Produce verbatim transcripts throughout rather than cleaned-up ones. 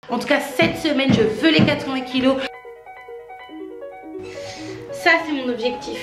En tout cas, cette semaine, je veux les quatre-vingts kilos. Ça, c'est mon objectif.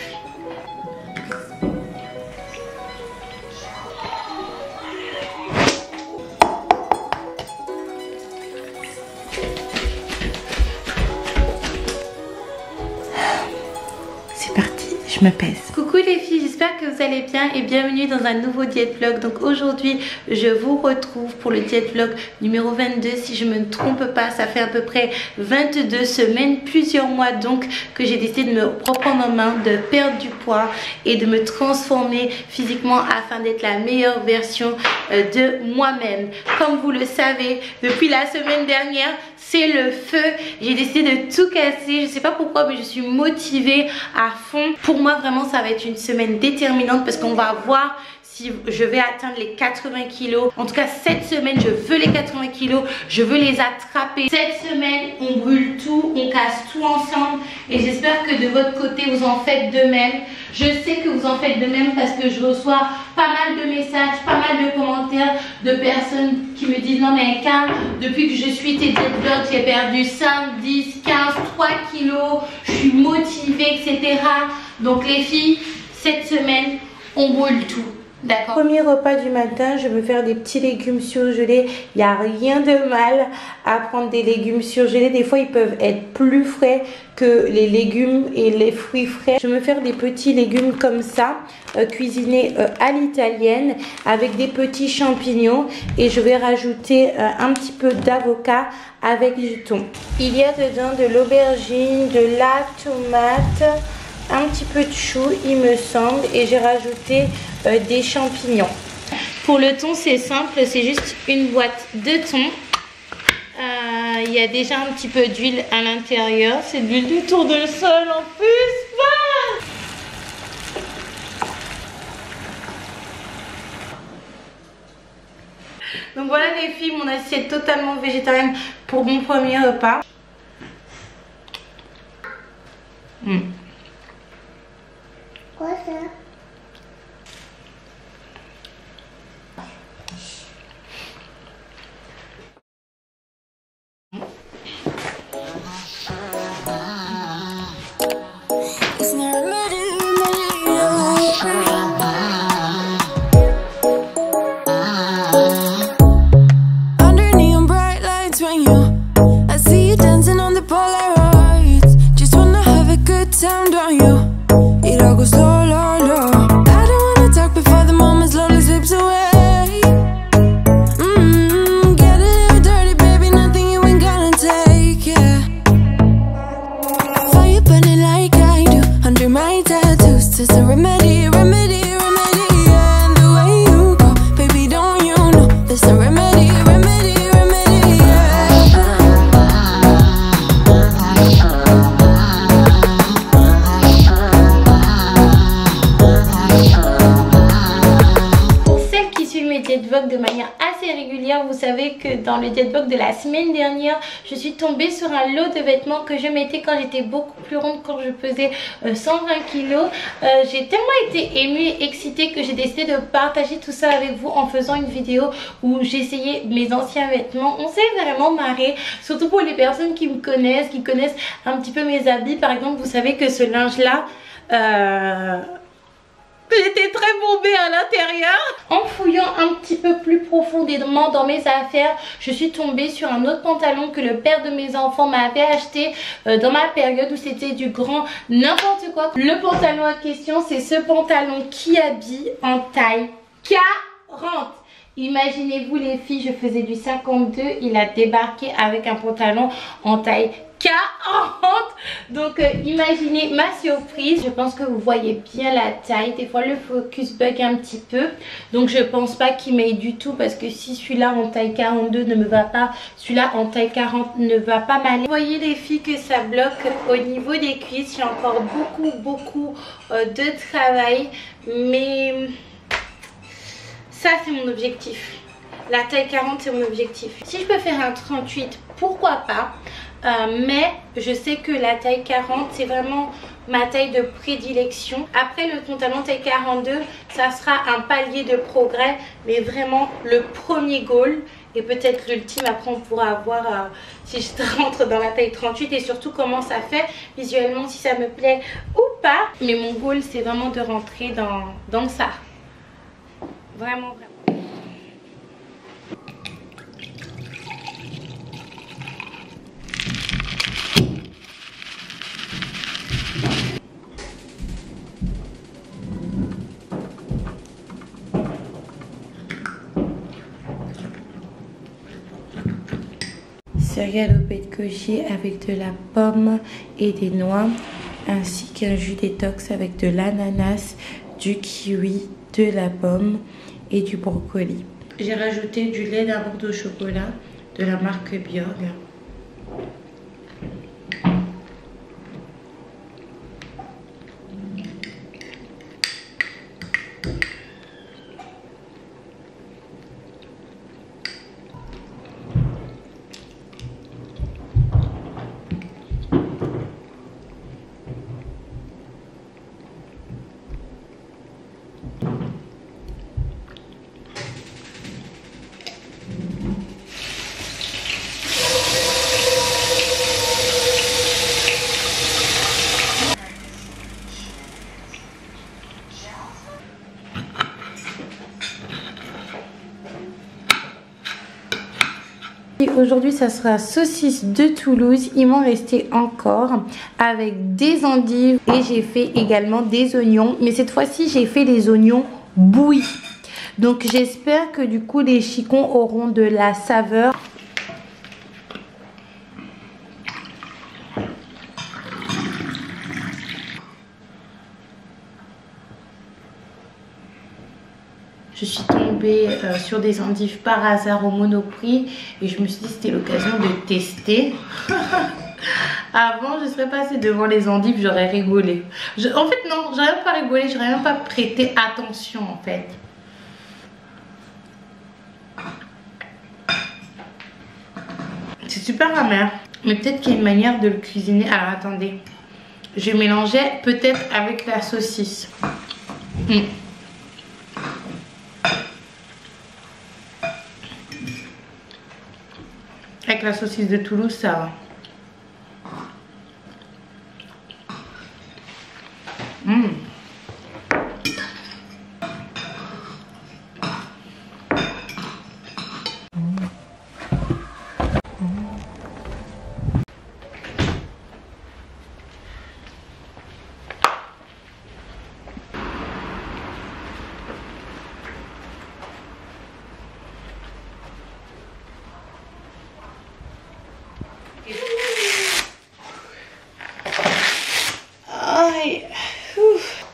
C'est parti, je me pèse. Coucou les filles, j'espère que vous allez bien et bienvenue dans un nouveau diète vlog. Donc aujourd'hui, je vous retrouve pour le diète vlog numéro vingt-deux. Si je me ne trompe pas, ça fait à peu près vingt-deux semaines, plusieurs mois donc, que j'ai décidé de me reprendre en main, de perdre du poids et de me transformer physiquement afin d'être la meilleure version de moi-même. Comme vous le savez, depuis la semaine dernière, c'est le feu. J'ai décidé de tout casser. Je sais pas pourquoi, mais je suis motivée à fond. Pour moi, vraiment, ça va être une semaine déterminante parce qu'on va voir si je vais atteindre les quatre-vingts kilos. En tout cas, cette semaine, je veux les quatre-vingts kilos. Je veux les attraper. Cette semaine, on brûle tout, on casse tout ensemble. Et j'espère que de votre côté, vous en faites de même. Je sais que vous en faites de même parce que je reçois pas mal de messages, pas mal de commentaires de personnes qui me disent « Non mais Carl, depuis que je suis tes diète vlogs, j'ai perdu cinq, dix, quinze, trois kilos. Je suis motivée, et cetera » Donc les filles, cette semaine, on brûle tout. D'accord. Premier repas du matin, je veux faire des petits légumes surgelés. Il n'y a rien de mal à prendre des légumes surgelés. Des fois, ils peuvent être plus frais que les légumes et les fruits frais. Je veux faire des petits légumes comme ça, euh, cuisinés euh, à l'italienne, avec des petits champignons. Et je vais rajouter euh, un petit peu d'avocat avec du thon. Il y a dedans de l'aubergine, de la tomate, un petit peu de chou il me semble, et j'ai rajouté euh, des champignons. Pour le thon, c'est simple, c'est juste une boîte de thon. Euh, il y a déjà un petit peu d'huile à l'intérieur, c'est de l'huile de tournesol en plus. Ah, donc voilà les filles, mon assiette totalement végétarienne pour mon premier repas. Mmh. Quoi ça? de manière assez régulière. Vous savez que dans le diète vlog de la semaine dernière, je suis tombée sur un lot de vêtements que je mettais quand j'étais beaucoup plus ronde, quand je pesais euh, cent vingt kilos. Euh, j'ai tellement été émue et excitée que j'ai décidé de partager tout ça avec vous en faisant une vidéo où j'essayais mes anciens vêtements. On s'est vraiment marré, surtout pour les personnes qui me connaissent, qui connaissent un petit peu mes habits. Par exemple, vous savez que ce linge là, euh... j'étais très bombée à l'intérieur. En fouillant un petit peu plus profondément dans mes affaires, je suis tombée sur un autre pantalon que le père de mes enfants m'avait acheté euh, dans ma période où c'était du grand n'importe quoi. Le pantalon en question, c'est ce pantalon qui habille en taille quarante. Imaginez-vous les filles, je faisais du cinquante-deux, il a débarqué avec un pantalon en taille quarante. Donc euh, imaginez ma surprise. Je pense que vous voyez bien la taille. Des fois le focus bug un petit peu, donc je pense pas qu'il m'aille du tout, parce que si celui-là en taille quarante-deux ne me va pas, celui-là en taille quarante ne va pas m'aller. Vous voyez les filles que ça bloque au niveau des cuisses. J'ai encore beaucoup beaucoup euh, de travail, mais ça c'est mon objectif. La taille quarante c'est mon objectif. Si je peux faire un trente-huit, pourquoi pas, euh, mais je sais que la taille quarante c'est vraiment ma taille de prédilection. Après le pantalon taille quarante-deux, ça sera un palier de progrès, mais vraiment le premier goal et peut-être l'ultime. Après on pourra voir euh, si je rentre dans la taille trente-huit et surtout comment ça fait visuellement, si ça me plaît ou pas. Mais mon goal c'est vraiment de rentrer dans, dans ça. Vraiment, vraiment. Céréales au pet de koji avec de la pomme et des noix, ainsi qu'un jus détox avec de l'ananas, du kiwi, de la pomme et du brocoli. J'ai rajouté du lait d'amande au chocolat de la marque Bjorg. Aujourd'hui ça sera saucisse de Toulouse, il m'en restait encore avec des endives et j'ai fait également des oignons, mais cette fois-ci j'ai fait des oignons bouillis. Donc j'espère que du coup les chicons auront de la saveur. Je suis tombée euh, sur des endives par hasard au Monoprix et je me suis dit c'était l'occasion de tester. Avant je serais passée devant les endives, j'aurais rigolé. Je, en fait non, j'aurais même pas rigolé, j'aurais même pas prêté attention en fait. C'est super amer, mais peut-être qu'il y a une manière de le cuisiner. Alors attendez, je mélangeais peut-être avec la saucisse. Mmh. Avec la saucisse de Toulouse, ça va. Mmh. Aïe. Ouf.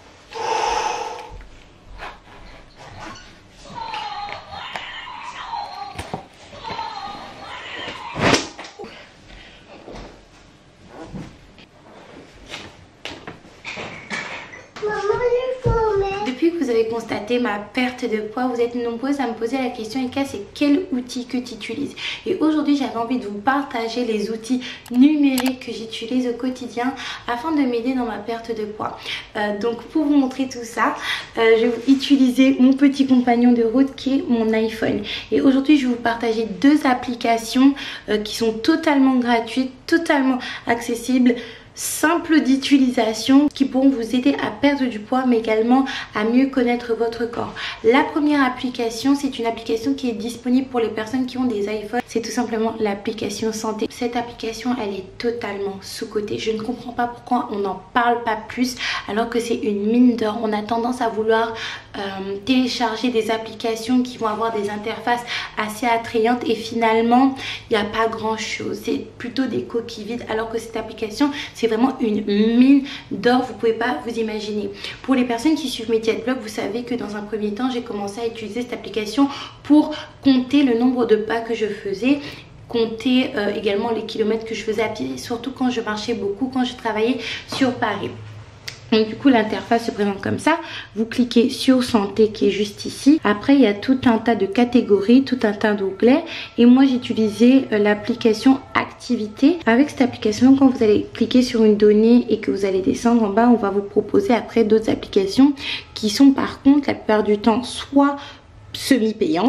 Depuis que vous avez constaté ma perte de poids, vous êtes nombreuses à me poser la question, Eka, c'est quel outil que tu utilises? Et aujourd'hui j'avais envie de vous partager les outils numériques que j'utilise au quotidien afin de m'aider dans ma perte de poids. Euh, donc pour vous montrer tout ça, euh, je vais utiliser mon petit compagnon de route qui est mon iPhone. Et aujourd'hui je vais vous partager deux applications euh, qui sont totalement gratuites, totalement accessibles, simples d'utilisation, qui pourront vous aider à perdre du poids mais également à mieux connaître votre corps. La première application, c'est une application qui est disponible pour les personnes qui ont des iPhones. C'est tout simplement l'application santé. Cette application elle est totalement sous-cotée. Je ne comprends pas pourquoi on n'en parle pas plus alors que c'est une mine d'or. On a tendance à vouloir euh, télécharger des applications qui vont avoir des interfaces assez attrayantes et finalement il n'y a pas grand chose. C'est plutôt des coquilles vides alors que cette application c'est vraiment une mine d'or, vous pouvez pas vous imaginer. Pour les personnes qui suivent mes diet vlogs, vous savez que dans un premier temps j'ai commencé à utiliser cette application pour compter le nombre de pas que je faisais, compter euh, également les kilomètres que je faisais à pied, surtout quand je marchais beaucoup, quand je travaillais sur Paris. Donc du coup l'interface se présente comme ça. Vous cliquez sur santé qui est juste ici. Après il y a tout un tas de catégories, tout un tas d'onglets. Et moi j'ai utilisé euh, l'application activité. Avec cette application, quand vous allez cliquer sur une donnée et que vous allez descendre en bas, on va vous proposer après d'autres applications qui sont par contre la plupart du temps soit semi-payantes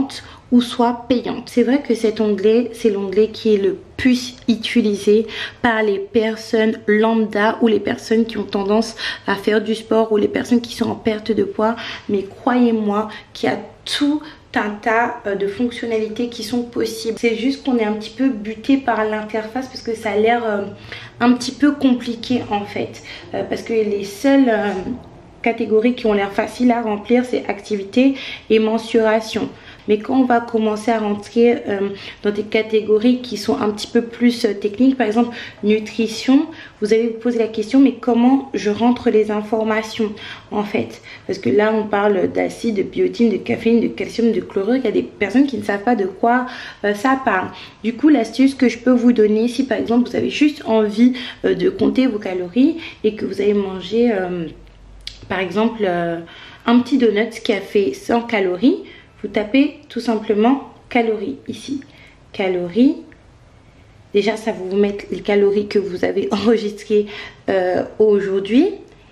ou soit payante. C'est vrai que cet onglet, c'est l'onglet qui est le plus utilisé par les personnes lambda ou les personnes qui ont tendance à faire du sport ou les personnes qui sont en perte de poids. Mais croyez-moi qu'il y a tout un tas de fonctionnalités qui sont possibles. C'est juste qu'on est un petit peu buté par l'interface parce que ça a l'air euh, un petit peu compliqué en fait. Euh, parce que les seules euh, catégories qui ont l'air faciles à remplir, c'est activité et mensuration. Mais quand on va commencer à rentrer euh, dans des catégories qui sont un petit peu plus euh, techniques, par exemple nutrition, vous allez vous poser la question, mais comment je rentre les informations en fait? Parce que là, on parle d'acide, de biotine, de caféine, de calcium, de chlorure. Il y a des personnes qui ne savent pas de quoi euh, ça parle. Du coup, l'astuce que je peux vous donner, si par exemple vous avez juste envie euh, de compter vos calories et que vous avez mangé, euh, par exemple, euh, un petit donut qui a fait cent calories, vous tapez tout simplement calories ici. Calories. Déjà, ça va vous mettre les calories que vous avez enregistrées euh, aujourd'hui.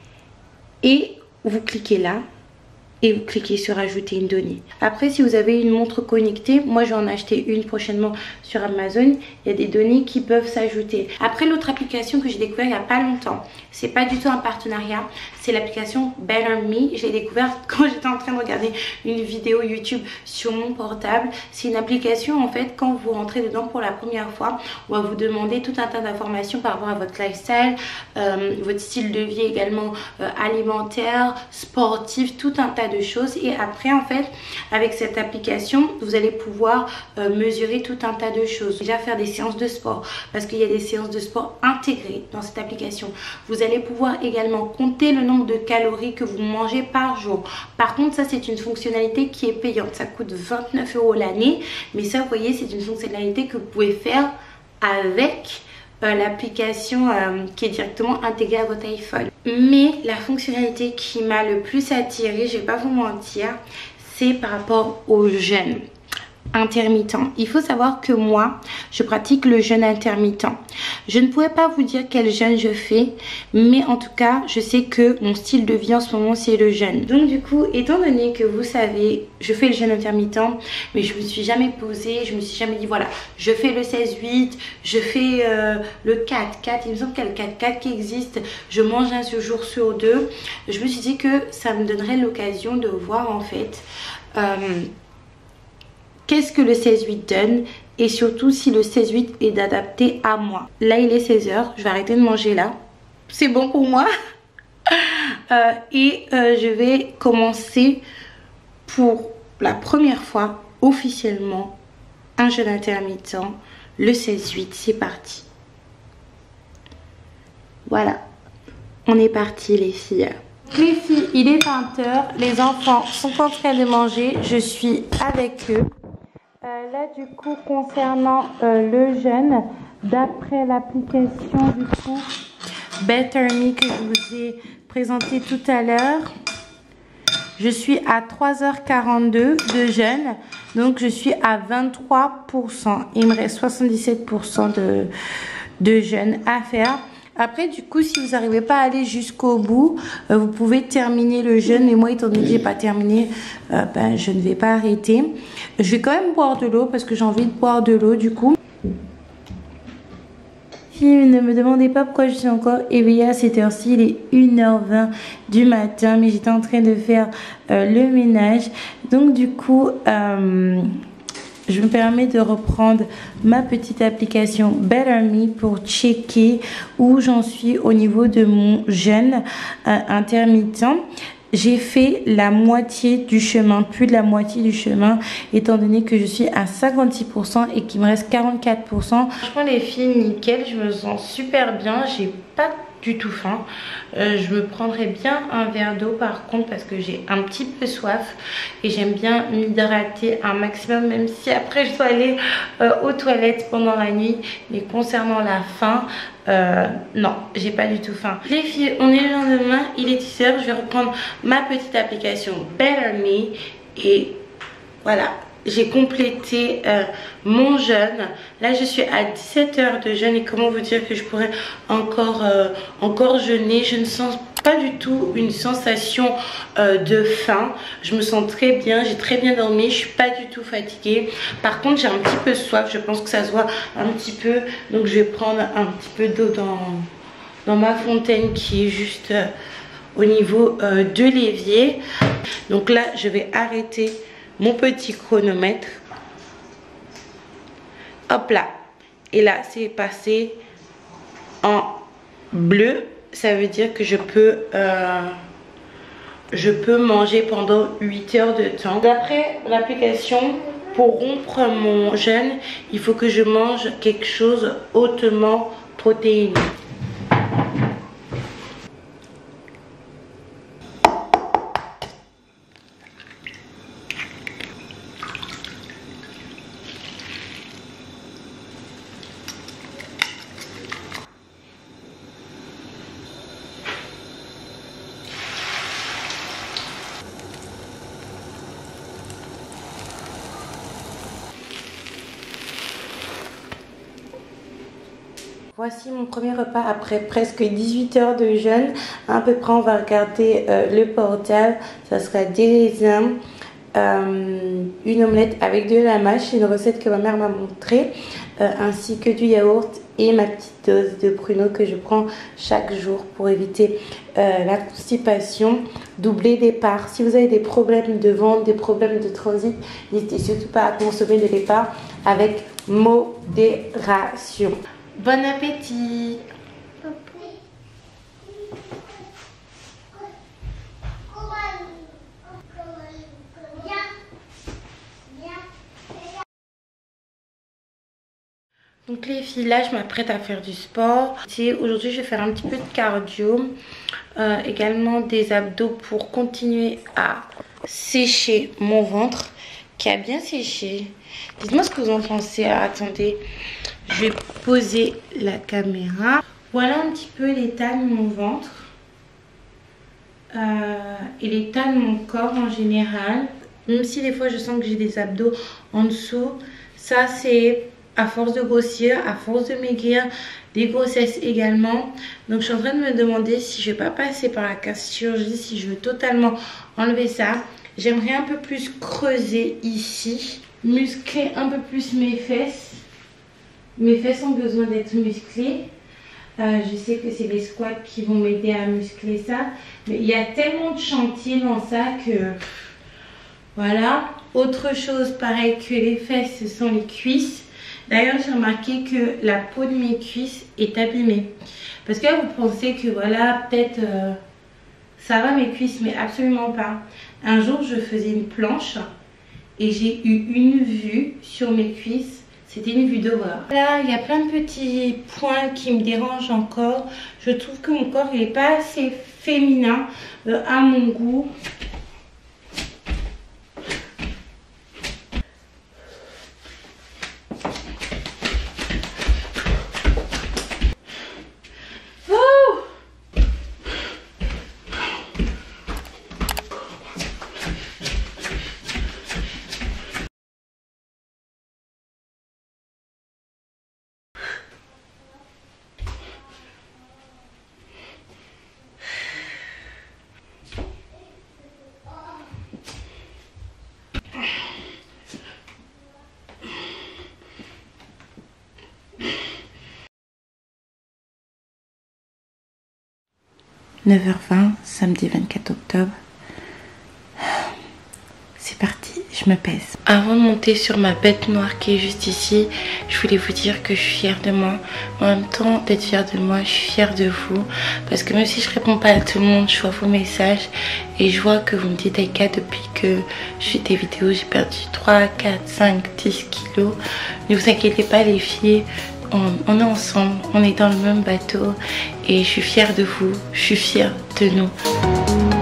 Et vous cliquez là. Et vous cliquez sur ajouter une donnée. Après, si vous avez une montre connectée, moi je vais en acheter une prochainement sur Amazon. Il y a des données qui peuvent s'ajouter. Après, l'autre application que j'ai découvert il n'y a pas longtemps, c'est pas du tout un partenariat, c'est l'application Better Me. Je l'ai découverte quand j'étais en train de regarder une vidéo YouTube sur mon portable. C'est une application en fait, quand vous rentrez dedans pour la première fois, on va vous demander tout un tas d'informations par rapport à votre lifestyle, euh, votre style de vie également, euh, alimentaire, sportif, tout un tas de choses. Et après en fait, avec cette application, vous allez pouvoir euh, mesurer tout un tas de choses. Déjà faire des séances de sport, parce qu'il y a des séances de sport intégrées dans cette application. Vous allez pouvoir également compter le nombre de calories que vous mangez par jour. Par contre, ça c'est une fonctionnalité qui est payante. Ça coûte vingt-neuf euros l'année, mais ça vous voyez, c'est une fonctionnalité que vous pouvez faire avec Euh, l'application euh, qui est directement intégrée à votre iPhone. Mais la fonctionnalité qui m'a le plus attirée, je vais pas vous mentir, c'est par rapport au jeûne intermittent. Il faut savoir que moi, je pratique le jeûne intermittent. Je ne pourrais pas vous dire quel jeûne je fais, mais en tout cas, je sais que mon style de vie en ce moment, c'est le jeûne. Donc du coup, étant donné que vous savez, je fais le jeûne intermittent, mais je me suis jamais posée, je me suis jamais dit, voilà, je fais le seize huit, je fais euh, le quatre quatre, il me semble qu'il y a le quatre quatre qui existe, je mange un jour sur deux. Je me suis dit que ça me donnerait l'occasion de voir en fait euh, qu'est-ce que le seize huit donne et surtout si le seize huit est adapté à moi. Là il est seize heures, je vais arrêter de manger là. C'est bon pour moi. euh, et euh, je vais commencer pour la première fois officiellement un jeûne intermittent. Le seize huit, c'est parti. Voilà, on est parti les filles. Les filles, il est vingt heures, les enfants sont en train de manger, je suis avec eux. Euh, là du coup concernant euh, le jeûne, d'après l'application du coup Better Me que je vous ai présenté tout à l'heure, je suis à trois heures quarante-deux de jeûne, donc je suis à vingt-trois pour cent. Il me reste soixante-dix-sept pour cent de, de jeûne à faire. Après du coup, si vous n'arrivez pas à aller jusqu'au bout, euh, vous pouvez terminer le jeûne. Mais moi, étant donné que j'ai pas terminé, euh, ben, je ne vais pas arrêter. Je vais quand même boire de l'eau parce que j'ai envie de boire de l'eau du coup. Ne me demandez pas pourquoi je suis encore éveillée à cette heure-ci. Il est une heure vingt du matin, mais j'étais en train de faire euh, le ménage. Donc du coup... Euh, je me permets de reprendre ma petite application Better Me pour checker où j'en suis au niveau de mon jeûne euh, intermittent. J'ai fait la moitié du chemin, plus de la moitié du chemin, étant donné que je suis à cinquante-six pour cent et qu'il me reste quarante-quatre pour cent. Franchement les filles, nickel, je me sens super bien, j'ai pas du tout faim. Euh, je me prendrais bien un verre d'eau par contre parce que j'ai un petit peu soif et j'aime bien m'hydrater un maximum, même si après je dois aller euh, aux toilettes pendant la nuit. Mais concernant la faim, euh, non, j'ai pas du tout faim. Les filles, on est le lendemain, il est dix heures, je vais reprendre ma petite application Better Me et voilà. j'ai complété euh, mon jeûne. Là je suis à dix-sept heures de jeûne et comment vous dire que je pourrais encore, euh, encore jeûner. Je ne sens pas du tout une sensation euh, de faim. Je me sens très bien, j'ai très bien dormi, je suis pas du tout fatiguée. Par contre j'ai un petit peu soif, je pense que ça se voit un petit peu. Donc je vais prendre un petit peu d'eau dans, dans ma fontaine qui est juste euh, au niveau euh, de l'évier. Donc là je vais arrêter mon petit chronomètre. Hop là. Et là c'est passé en bleu. Ça veut dire que je peux euh, je peux manger pendant huit heures de temps. D'après l'application, pour rompre mon jeûne, il faut que je mange quelque chose hautement protéiné. Voici mon premier repas après presque dix-huit heures de jeûne. À peu près on va regarder euh, le portable. Ça sera des raisins, euh, une omelette avec de la mâche, une recette que ma mère m'a montrée, euh, ainsi que du yaourt et ma petite dose de pruneaux que je prends chaque jour pour éviter euh, la constipation. Doubler départ. Si vous avez des problèmes de ventre, des problèmes de transit, n'hésitez surtout pas à consommer de départ avec modération. Bon appétit! Donc les filles, là je m'apprête à faire du sport. Aujourd'hui je vais faire un petit peu de cardio, euh, également des abdos pour continuer à sécher mon ventre qui a bien séché. Dites-moi ce que vous en pensez. Attendez, je vais poser la caméra. Voilà un petit peu l'état de mon ventre euh, et l'état de mon corps en général. Même si des fois je sens que j'ai des abdos en dessous, ça c'est à force de grossir, à force de maigrir, des grossesses également. Donc je suis en train de me demander si je vais pas passer par la chirurgie, si je veux totalement enlever ça. J'aimerais un peu plus creuser ici, muscler un peu plus mes fesses. Mes fesses ont besoin d'être musclées. Euh, je sais que c'est les squats qui vont m'aider à muscler ça. Mais il y a tellement de chantier dans ça que... Voilà. Autre chose, pareil que les fesses, ce sont les cuisses. D'ailleurs, j'ai remarqué que la peau de mes cuisses est abîmée. Parce que là, vous pensez que voilà, peut-être euh, ça va mes cuisses, mais absolument pas. Un jour, je faisais une planche et j'ai eu une vue sur mes cuisses. C'était une vue d'horreur. Là, il y a plein de petits points qui me dérangent encore. Je trouve que mon corps n'est pas assez féminin euh, à mon goût. neuf heures vingt, samedi vingt-quatre octobre. C'est parti, je me pèse. Avant de monter sur ma bête noire qui est juste ici, je voulais vous dire que je suis fière de moi. En même temps d'être fière de moi, je suis fière de vous. Parce que même si je réponds pas à tout le monde, je vois vos messages. Et je vois que vous me dites, Aïka, depuis que je fais des vidéos, j'ai perdu trois, quatre, cinq, dix kilos. Ne vous inquiétez pas les filles. On, on est ensemble, on est dans le même bateau et je suis fière de vous, je suis fière de nous.